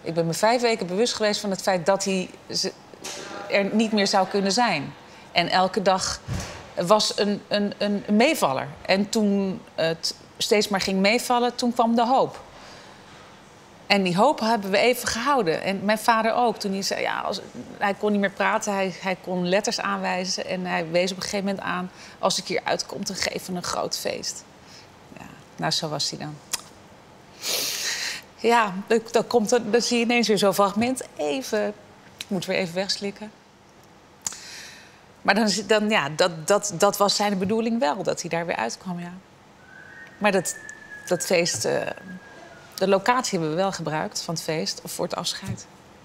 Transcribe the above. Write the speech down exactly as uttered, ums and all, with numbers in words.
Ik ben me vijf weken bewust geweest van het feit dat hij er niet meer zou kunnen zijn. En elke dag was een, een, een meevaller. En toen het steeds maar ging meevallen, toen kwam de hoop. En die hoop hebben we even gehouden. En mijn vader ook. Toen hij zei, ja, als, hij kon niet meer praten, hij, hij kon letters aanwijzen. En hij wees op een gegeven moment aan, als ik hier uitkom, dan geven we een groot feest. Ja, nou, zo was hij dan. Ja, dan, dan, komt er, dan zie je ineens weer zo'n fragment. Even, ik moet weer even wegslikken. Maar dan, dan, ja, dat, dat, dat was zijn bedoeling wel, dat hij daar weer uitkwam, ja. Maar dat, dat feest... Uh, de locatie hebben we wel gebruikt van het feest, of voor het afscheid.